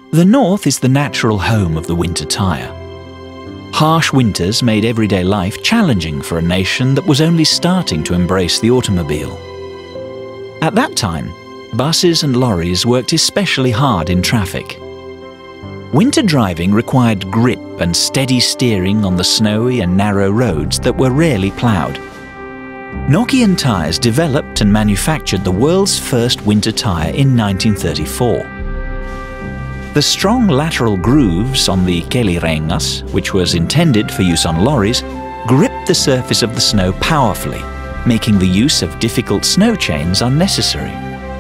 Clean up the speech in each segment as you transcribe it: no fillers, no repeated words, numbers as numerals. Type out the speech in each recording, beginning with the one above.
The north is the natural home of the winter tyre. Harsh winters made everyday life challenging for a nation that was only starting to embrace the automobile. At that time, buses and lorries worked especially hard in traffic. Winter driving required grip and steady steering on the snowy and narrow roads that were rarely ploughed. Nokian Tyres developed and manufactured the world's first winter tyre in 1934. The strong lateral grooves on the Kelirengas, which was intended for use on lorries, gripped the surface of the snow powerfully, making the use of difficult snow chains unnecessary.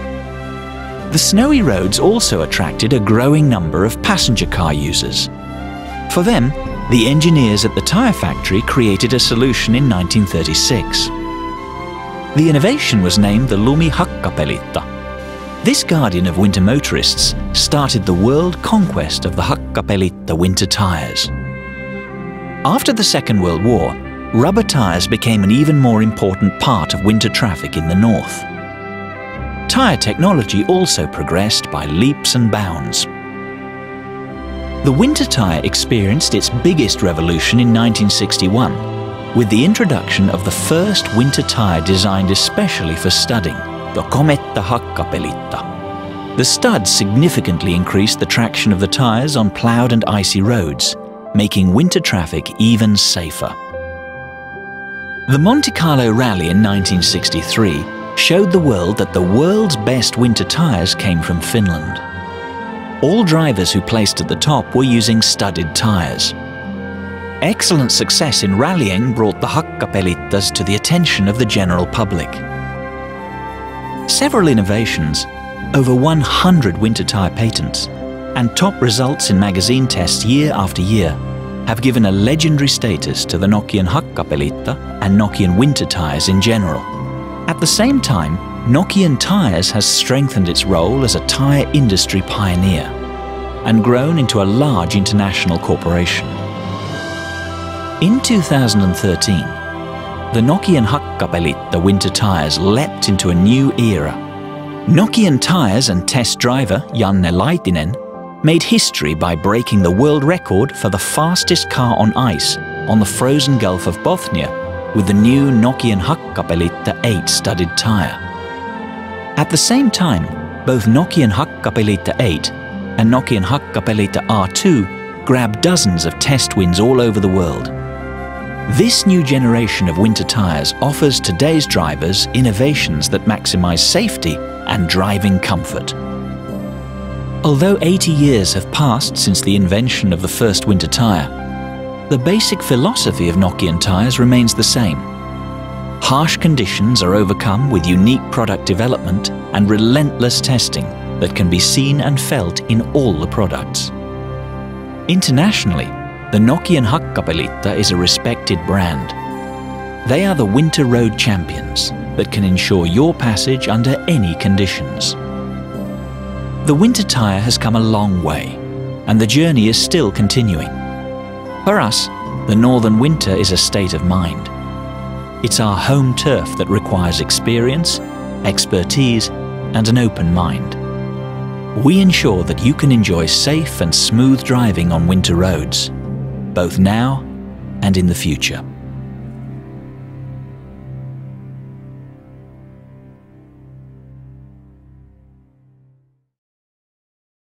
The snowy roads also attracted a growing number of passenger car users. For them, the engineers at the tyre factory created a solution in 1936. The innovation was named the Snow-Hakkapeliitta. This guardian of winter motorists started the world conquest of the Hakkapeliitta winter tyres. After the Second World War, rubber tyres became an even more important part of winter traffic in the north. Tyre technology also progressed by leaps and bounds. The winter tyre experienced its biggest revolution in 1961 with the introduction of the first winter tyre designed especially for studding, the Nokian Hakkapeliitta. The studs significantly increased the traction of the tyres on ploughed and icy roads, making winter traffic even safer. The Monte Carlo Rally in 1963 showed the world that the world's best winter tyres came from Finland. All drivers who placed at the top were using studded tyres. Excellent success in rallying brought the Hakkapeliittas to the attention of the general public. Several innovations, over 100 winter tyre patents, and top results in magazine tests year after year have given a legendary status to the Nokian Hakkapeliitta and Nokian winter tyres in general. At the same time, Nokian Tyres has strengthened its role as a tyre industry pioneer and grown into a large international corporation. In 2013, the Nokian Hakkapeliitta winter tyres leapt into a new era. Nokian Tyres and test driver Janne Laitinen made history by breaking the world record for the fastest car on ice on the frozen Gulf of Bothnia with the new Nokian Hakkapeliitta 8 studded tyre. At the same time, both Nokian Hakkapeliitta 8 and Nokian Hakkapeliitta R2 grabbed dozens of test wins all over the world. This new generation of winter tyres offers today's drivers innovations that maximize safety and driving comfort. Although 80 years have passed since the invention of the first winter tyre, the basic philosophy of Nokian Tyres remains the same. Harsh conditions are overcome with unique product development and relentless testing that can be seen and felt in all the products. Internationally, the Nokian Hakkapeliitta is a respected brand. They are the winter road champions that can ensure your passage under any conditions. The winter tyre has come a long way, and the journey is still continuing. For us, the northern winter is a state of mind. It's our home turf that requires experience, expertise, and an open mind. We ensure that you can enjoy safe and smooth driving on winter roads, both now and in the future.